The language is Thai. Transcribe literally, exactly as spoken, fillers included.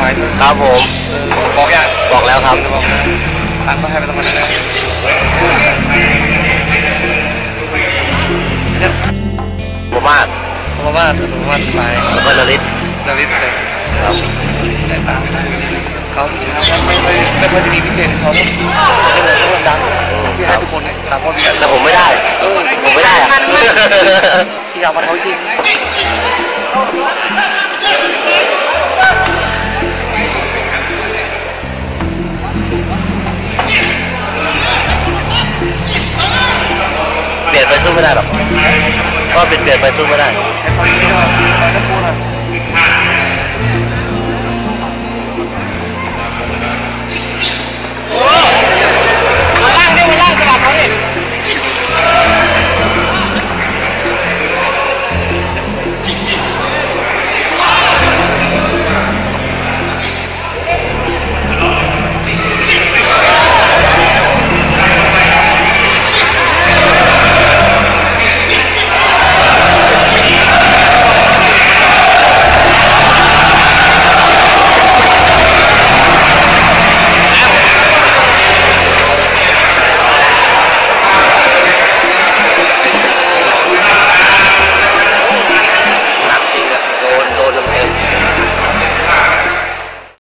ายด้วยครับผมบอกยังบอกแล้วครับตังค์ก็ให้ไปตั้งแต่แรกผมมากผมว่าผมว่าสายแล้วก็นริศนริศเลยครับแต่ตามเขาพิชาไม่ไม่ไม่ค่อยจะมีพิเศษเขาต้องเป็นคนดังพี่ให้ทุกคนเนี่ยต่างคนมีกันแต่ผมไม่ได้เออผมไม่ได้อะพี่อยากมาเขาจริงเปลี่ยนไปสู้ไม่ได้หรอกก็เปลี่ยนเปลี่ยนไปสู้ไม่ได้ใช้ความคิดเราเราต้องพูดนะ